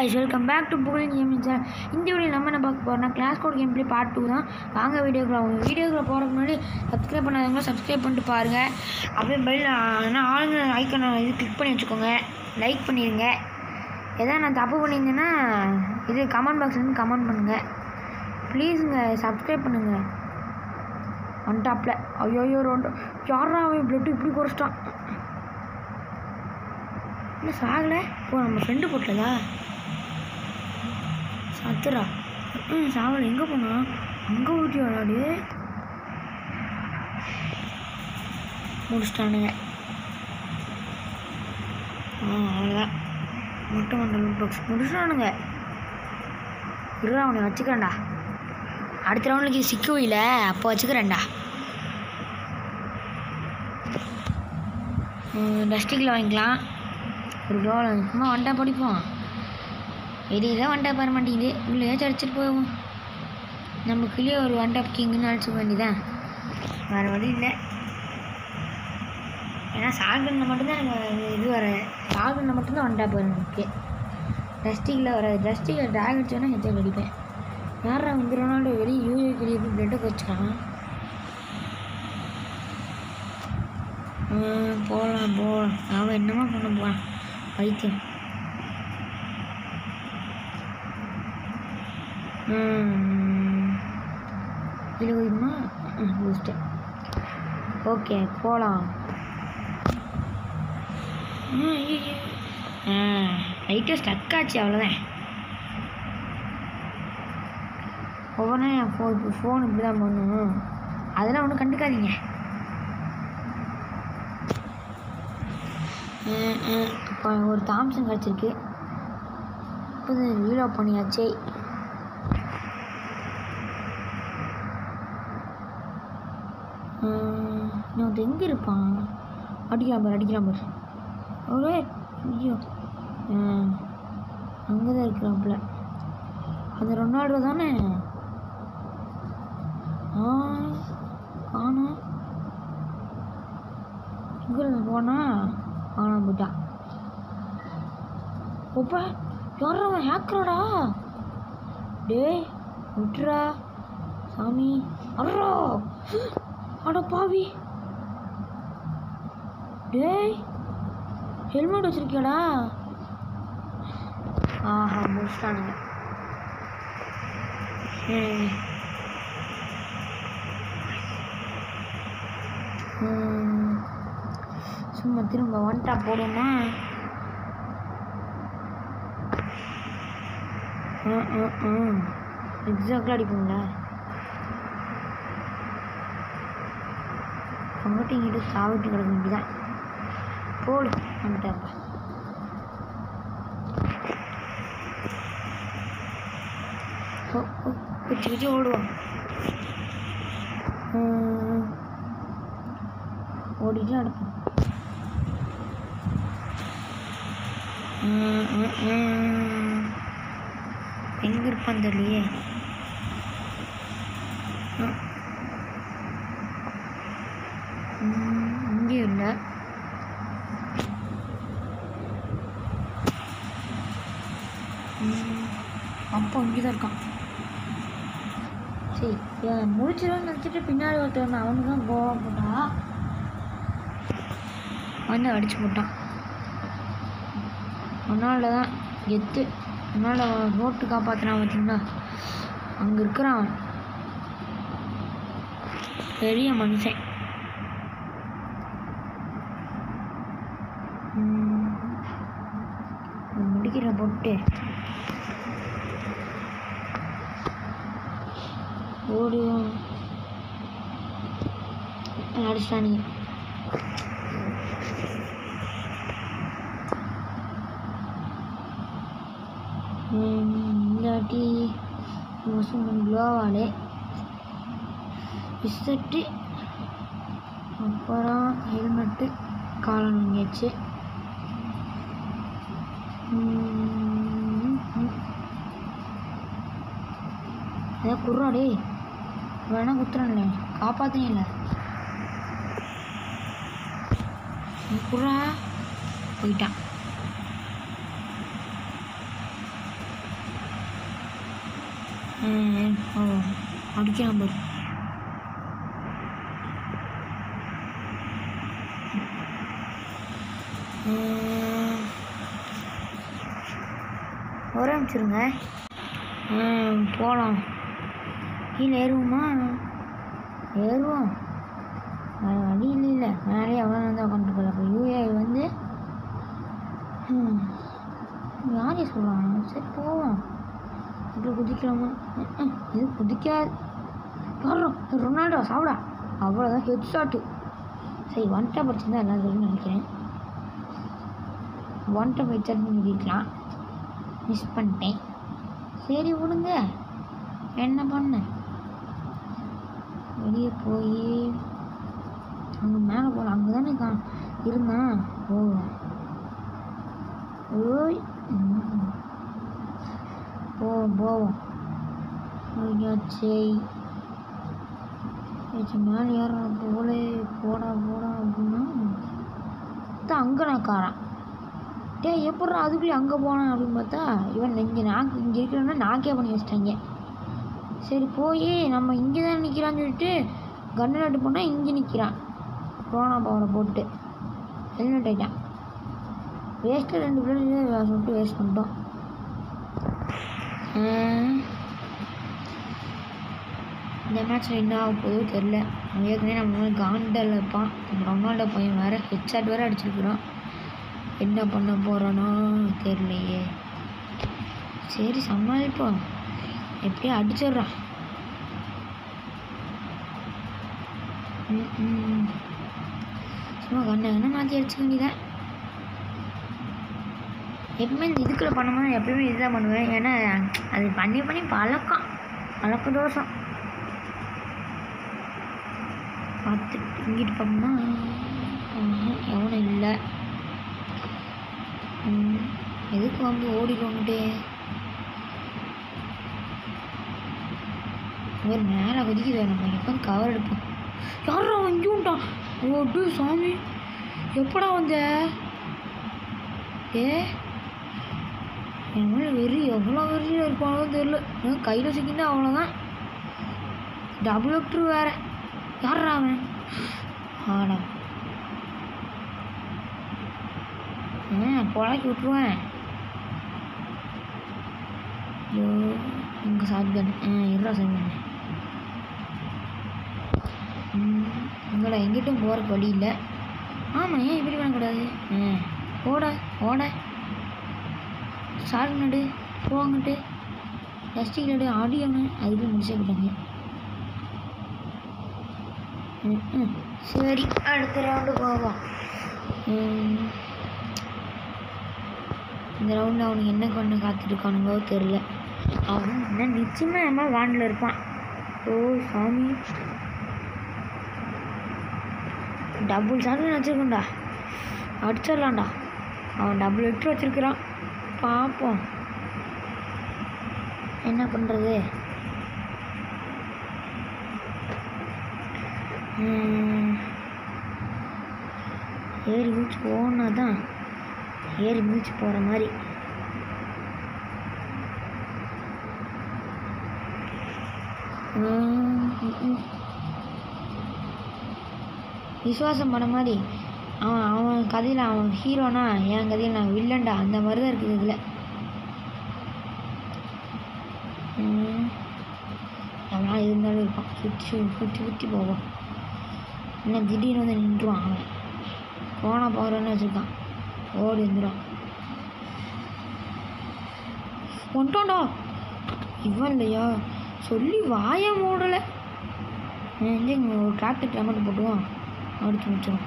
guys, welcome back to Booking Gaming Channel. இந்த video நம்ம என்ன பார்க்க போறோம்னா class code game play part 2 தான். வாங்க வீடியோக்குள்ள போறதுக்கு முன்னாடி சப்ஸ்கிரைப் பண்ணாதவங்க சப்ஸ்கிரைப் பண்ணிட்டு பாருங்க. அப்படியே பெல் ஆளுங்க ஐகானை இது கிளிக் பண்ணி வச்சுக்கோங்க. லைக் பண்ணிடுங்க. ஏதாவது நான் தப்பு பண்ணியிருந்தேன்னா இது கமெண்ட் பாக்ஸ்ல இருந்து கமெண்ட் பண்ணுங்க. ப்ளீஸுங்க சப்ஸ்கிரைப் பண்ணுங்க. ஒன் டாப்ல ஐயோ ரெண்டு யாரா அவன் பிளட் இப்படி குறைச்சிட்டான். இல்லை சாகலை. ஓ நம்ம ஃப்ரெண்டு போட்டதா சத்துரா. சாகலை. எங்கே போனா? அங்கே ஊட்டி விளாடு முடிச்சிட்டானுங்க. அவ்வளோதான். முட்டை மண்டல் பாக்ஸ் முடிச்சிட்டானுங்க. இருடா அவனை வச்சுக்கிறேன்டா. அடுத்த ரவுண்டுக்கு சிக்குவில்ல அப்போ வச்சுக்கிறேன்டா. டஸ்டிக்கில் வாங்கிக்கலாம். ஒரு கோல் சும்மா வண்டா படிப்போம். எதுதான் வண்டா பார மாட்டேங்குது. உள்ளே அடிச்சுட்டு போவோம். நம்ம கிளியே ஒரு ஒன் டாப் கிங்குன்னு அடிச்சுக்க வேண்டியதான். வேறு வழி இல்லை. ஏன்னா சாகனில் மட்டும்தான் எனக்கு இது வர. சாகனில் மட்டும்தான் ஒன் டாப் வரும் எனக்கு. டஸ்டிக்கில் வராது. டஸ்டிக்கில் ட்ராக் அடிச்சோன்னா ஹெச்ஆர் அடிப்பேன். யாரா வந்து ரொனால்டோ வெளியே யூஏ வெளியே போய் பிளட்டை வச்சுக்கலாம். போகலாம் அவன் என்னமா பண்ண போகிறான் வைத்தியம். இது போயிடுமா? முடிச்சிட்டேன். ஓகே போகலாம். லைட்டாக ஸ்டக் ஆச்சு அவ்வளோதான். ஒவ்வொன்றா என் ஃபோன் இப்படி தான் பண்ணும். அதெல்லாம் ஒன்றும் கண்டுக்காதீங்க. இப்போ ஒரு தாம்சன் கிடச்சிருக்கு. இப்போ ரீலோ பண்ணியாச்சே. இன்னொரு எங்கே இருப்பான்? அடிக்கிறான் பாரு. ஒரே ஐயோ அங்கே தான் இருக்கிறாப்புல. அந்த ரொனால்டோ தானே? காணோம். எங்கே போனா? காணாம போயிட்டான். ஓப்பா யாரும் ஹேக்கராடா. டேய் விட்டுறா சாமி. அட்ரா அட பாவி. டேய் ஹெல்மெட் வச்சிருக்கியாடா? ஆஹா முடிச்சிட்டானுங்க. சும்மா திரும்ப ஒன் டாப் போடுமா? எக்ஸாக்டாக அடிப்போங்களா? அங்கிட்ட இங்கிட்ட சாவிட்டு கிடக்க வேண்டியதான். போடு ஒன் டாப். குச்சி ஓடுவோம். ஓடிட்டு அடுப்போம். எங்கே இருப்பான் தெரியலையே. இங்கேயும் இல்லை. அப்போ இங்கே தான் இருக்கான். சரி முடிச்சிடும்னு நினச்சிட்டு பின்னாடி ஒருத்தர் அவனுக்கு தான் கோவா போட்டா வந்து அடிச்சு போட்டான். அதனால தான் கெத்து. அதனால் ரோட்டு காப்பாற்றினான் பார்த்தீங்களா? அங்கே இருக்கிறான் பெரிய மனுஷன். முடிக்கிற போட்டு ஓடுவோம். அடிச்சிட்டானுங்க. இல்லாட்டி க்ளோவாலே விசிட்டு அப்புறம் ஹெல்மெட்டு காலம் வாங்கியாச்சு. அதான் குர்றாடே வேணா குத்துறான்ல காப்பாற்றினே இல்லை. குர்ரா போயிட்டான். அடிக்கிறான் பாரு. ஒரு நிமிஷருங்க. போகலாம். கீழே ஏறுவோமா? ஏறுவோம். வழி இல்லை. மேலே எவ்வளோ வந்து உட்காந்துருக்கல. அப்போ யூஏ வந்து யாரே சொல்லுவாங்க. சரி போவோம். இப்படி குதிக்கலாமா? இது குதிக்காது. வர்றோம். ரொனால்டோ சாப்பிடா. அவ்வளோதான் ஹெட் ஷாட்டு. சரி ஒன் டாப் அடிச்சிருந்தா எல்லாம் தெரியும்னு நினைக்கிறேன். ஒன் டாப் ஹெட் ஷாட் பண்ணிக்கலாம். மிஸ் பண்ணிட்டேன். சரி விடுங்க. என்ன பண்ண? வெளியே போய் அங்கே மேலே போகலாம். அங்கே தானே இருந்தான். ஓய் போவோம். மேலே ஏற போல போடா அப்படின்னா அங்கே நான் காரன். எப்பட்றா அதுக்குள்ளே அங்கே போனேன் அப்படின்னு பார்த்தா இவன் இங்கே இங்கே இருக்கிறோன்னா நாக்கே பண்ணி வச்சிட்டாங்க. சரி போய் நம்ம இங்கே தான் நிற்கிறான்னு சொல்லிட்டு கன்னு நட்டு போனால் இங்கே நிற்கிறான். கொரோனா பவரை போட்டு ஹெல்மெட் ஆகிட்டான். வேஸ்ட்டு 2 பிளேயர் சொல்லிட்டு வேஸ்ட் பண்ணிட்டோம். இந்த மேட்ச்சில் என்ன ஆக போதோ தெரில. ஏற்கனவே நம்ம காண்டல் இருப்பான். ரொனால்டோ பையன் வேறு ஹெட்ஷாட் வேறு அடிச்சிருக்கிறோம். என்ன பண்ண போகிறோன்னா தெரியலையே. சரி சமாளிப்போம். எப்படியோ அடிச்சிட்றான். சும்மா கண்ணு மாற்றி அடிச்சுக்க வேண்டியதான். எப்பவுமே இந்த இதுக்குள்ளே பண்ணும்போது எப்பயுமே இதுதான் பண்ணுவேன். ஏன்னா அது பண்ணி பழக்க தோஷம். பார்த்து இங்கிட்டு பார்த்தோம்னா எவனும் இல்லை. எதுக்கு வந்து ஓடிக்கொண்டுட்டே ஒரு மேலே குதிக்குது. நம்ம எப்போ கவர் எடுப்போம். யாரா வஞ்சுட்டான்? ஓட்டு சாமி எப்படா வந்த? என் மேலே வெறி எவ்வளோ வெறியில் இருப்பானோ தெரியல. கையில் சிக்கினா அவ்வளோதான். டபுள் ஆக்டர் வேறு. யாரா அவன்? ஆடா பொழக்கி விட்டுருவேன். ஐயோ இங்கே சாப்பிட்டு இருறா சாமி. உங்களை எங்கிட்டும் போகிறக்கு வழி இல்லை. ஆமாம் ஏன் இப்படி பண்ணக்கூடாது? ஓட சாரி நடு போங்கிட்டு ஜஸ்டிக் நடு ஆடியோன்னு அதுக்கு முடிச்சே போட்டாங்க. சரி அடுத்த ரவுண்டு போவோம். இந்த ரவுண்டில் அவனுக்கு என்ன கொண்டு காத்துட்ருக்கானுங்களோ தெரில. அவன் என்ன நிச்சயமாக நம்ம வாண்டில் இருப்பான். ஓ சாமி டபுள் ஷாட் வச்சுருக்கோண்டா. அடிச்சிடலாம்டா. அவன் டபுள் எட்டு வச்சுருக்கிறான். பார்ப்போம் என்ன பண்ணுறது. ஏறி மூச்சு போனா தான் ஏறி மூச்சு போகிற மாதிரி. விசுவாசம் பண்ண மாதிரி அவன் கதையில் அவன் ஹீரோனா என் கதையில் நான் வில்லன்டா. அந்த மாதிரி தான் இருக்குது இதில். எவ்வளோ இருந்தாலும் இருப்பான். சுற்றி போவோம். என்ன திடீர்னு வந்து நின்றுவான். அவன் போனால் போகிறோன்னு வச்சுருக்கான். ஓடி வந்துடும். ஒன்றாண்டா இவன் இல்லையா சொல்லி வாய மூடலை. இங்கே ஒரு டிராக்டர் கிளம்பட்டு போட்டுவோம். அடிச்சு முடிச்சிடும்.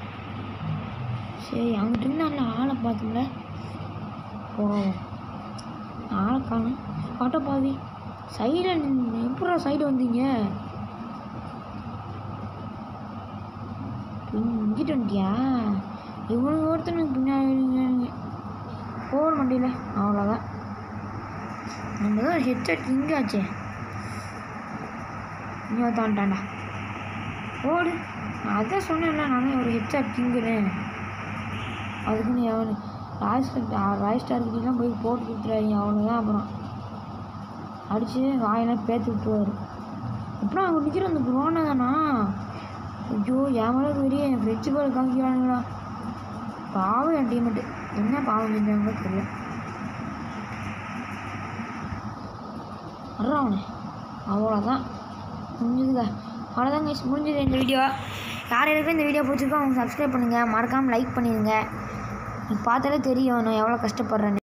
சரி அங்கிட்டு நல்ல ஆளை பார்த்தோம்ல. போவோம். ஆளை காணும். ஆட்டோ பாவி சைடில் எப்படா சைடு வந்தீங்க? இங்கிட்டு வந்துட்டியா? இவனுக்கு ஒருத்தனுக்கு பின்னாடி போட மாட்டேல. அவ்வளோதான். நம்ம தான் ஹெட்செட் இங்கே ஆச்சே. இங்கே தாண்டாண்டா ஓடு. அதான் சொன்னேன்ல நான் தான் ஒரு ஹெட்செட் கிங்குறேன். அதுக்குன்னு எவனு ராய் ஸ்டார்கிட்டலாம் போய் போட்டு கொடுத்துறாங்க. அவ்வளோதான். அப்புறம் அடித்து வாயெல்லாம் பேத்து விட்டுருவார். அப்புறம் அவங்க நிற்கிற அந்த குரோனா தானா? ஐயோ என் மேலே பெரிய என் ஃப்ரெண்ட்ஸு போல காமிக்கிறானுங்களா? பாவம் என் டீமெட்டு என்ன பாவம் செஞ்சாங்களோ தெரியல. வர்றான் அவனே. அவ்வளோதான் முடிஞ்சதுங்க. அவ்வளோதான் கைஸ், முடிஞ்சது இந்த வீடியோ. யார் யாருக்கும் இந்த வீடியோ பிடிச்சிருக்கோ அவங்க சப்ஸ்கிரைப் பண்ணுங்கள், மறக்காமல் லைக் பண்ணிடுங்க. பார்த்தாலே தெரியும் நான் எவ்வளோ கஷ்டப்படுறேன்னு.